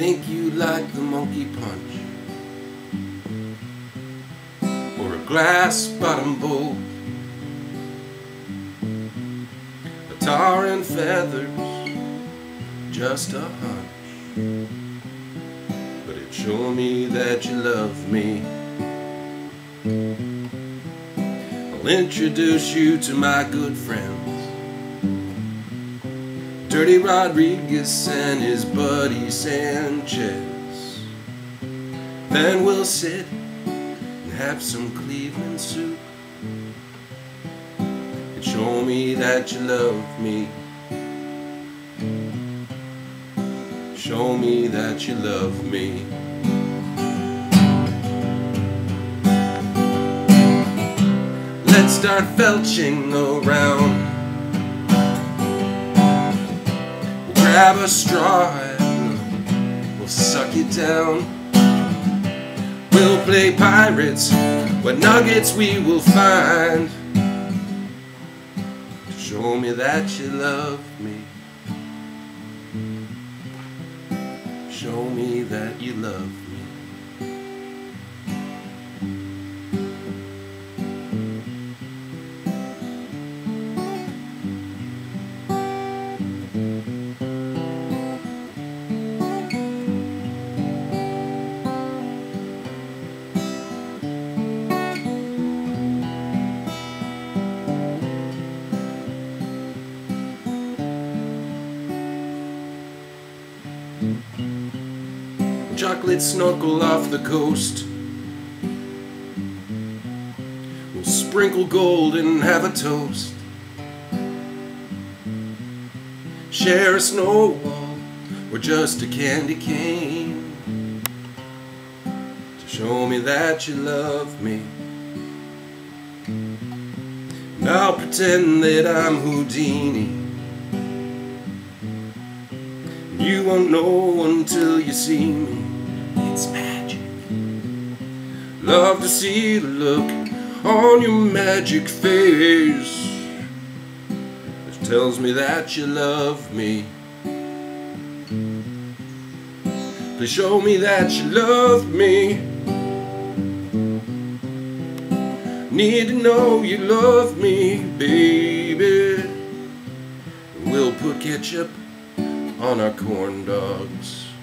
think you like the monkey punch or a glass bottom bowl, a tar and feathers, just a hunch. But it showed me that you love me. I'll introduce you to my good friends, Dirty Rodriguez and his buddy Sanchez. Then we'll sit and have some Cleveland soup and show me that you love me. Show me that you love me. Let's start felching around. We'll grab a straw and we'll suck it down. We'll play pirates, what nuggets we will find. Show me that you love me. Show me that you love me. Chocolate snorkel off the coast. We'll sprinkle gold and have a toast. Share a snowball or just a candy cane to show me that you love me. And I'll pretend that I'm Houdini. You won't know until you see me. It's magic. Love to see the look on your magic face, which tells me that you love me. Please show me that you love me. Need to know you love me, baby. We'll put ketchup on our corn dogs.